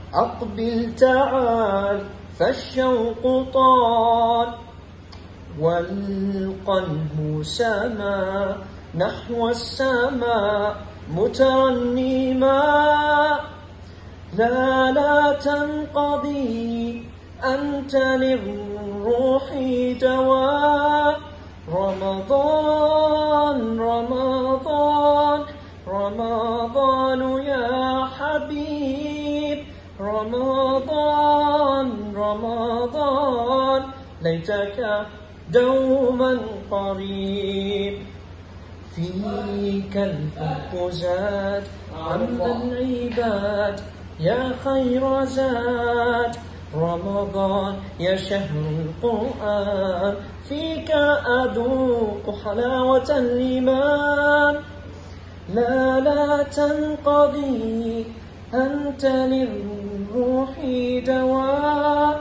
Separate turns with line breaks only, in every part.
أقبل تعال فالشوق طال والقلب سما نحو السماء مترنما. لا تنقضي أنت للروح دواء. رمضان رمضان رمضان يا حبيب. رمضان رمضان ليتك دوما قريب. فيك الحب زاد عم العباد يا خير زاد. رمضان يا شهر القرآن فيك أذوق حلاوة الإيمان. لا تنقضي أنت للروح دواء.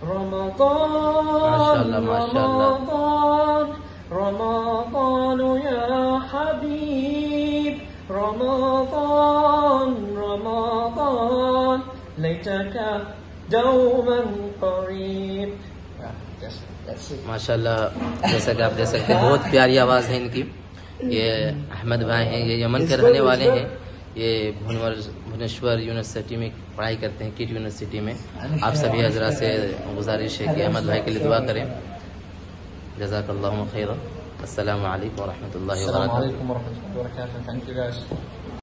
رمضان رمضان رمضان يا حبيب. رمضان رمضان ليتك دوما قريब.
माशाल्लाह, जैसा कि आप देख सकते हैं बहुत प्यारी आवाज़ है इनकी। ये अहमद भाई हैं, ये यमन के रहने वाले हैं। ये भुवनेश्वर यूनिवर्सिटी में पढ़ाई करते हैं, किट यूनिवर्सिटी में। आप सभी हजरात से गुजारिश है कि अहमद भाई के लिए दुआ करें। जज़ाकल्लाहु खैरन। अस्सलामु अलैकुम व रहमतुल्लाहि व बरकातुहू।